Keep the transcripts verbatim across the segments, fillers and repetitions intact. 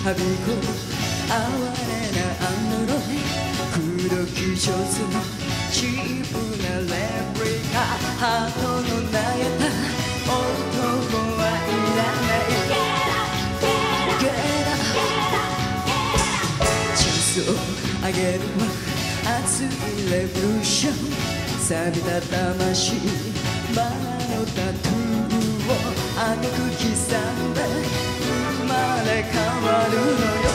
はびこる哀れなアンドロイド黒き上手のチープなレプリカハートの悩んだ男はいらないチャンスをあげるわ熱いレボリューション錆びた魂バラのタトゥーを赤く刻んで生まれ変わるのよ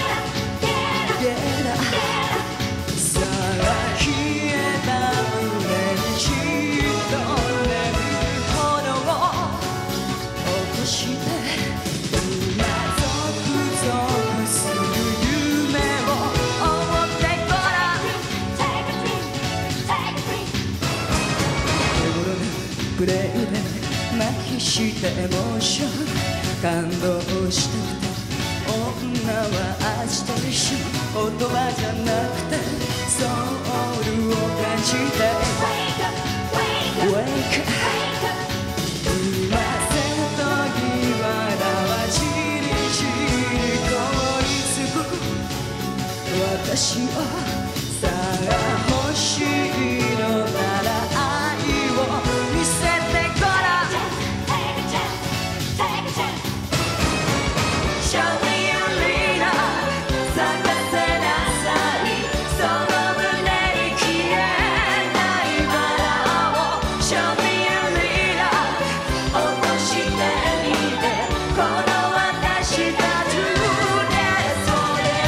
さあ消えた胸にじっと眠る炎を起こして今ゾクゾクする夢を追ってごらん手頃なプレイで麻痺したエモーション感動したくて女はアジテーション言葉じゃなくてソウルを感じて Wake up 今瀬戸際だわじりじり凍りつく私をさあ欲しいのなら愛を見せてごらん Show me your leader 探せなさいその胸に消えないバラを Show me your leader 落としてみてこの私たちでそれ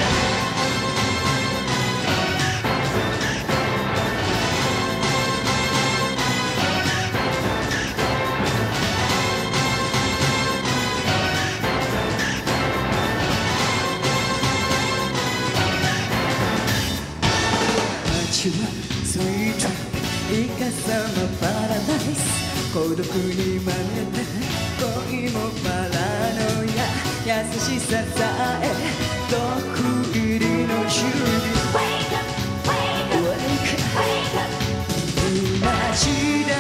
街はスイートイカサマパラダイス孤独にまみれて恋もパラノイア優しささえ毒入りの準備 Wake up, wake up, wake up 今時代